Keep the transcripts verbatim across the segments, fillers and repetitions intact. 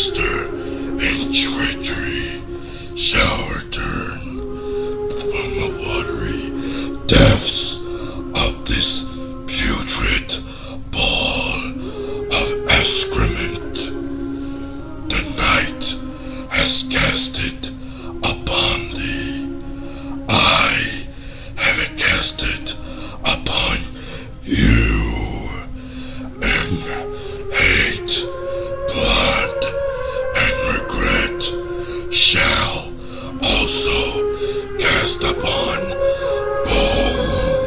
disaster and treachery shall return from the watery depths of this putrid ball of excrement. The night has casted upon thee. I have it casted upon you. And hate, blood, and regret shall also cast upon both.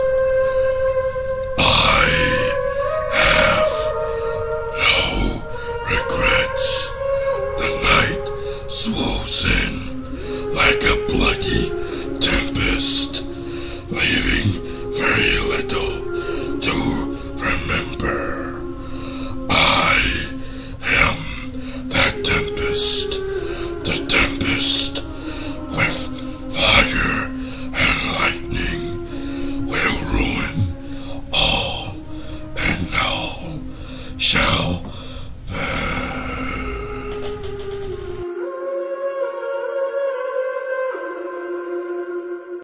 I have no regrets. The night swoops in like a bloody tempest, leaving very little to remember. I am that tempest, the tempest with fire and lightning will ruin all, and all shall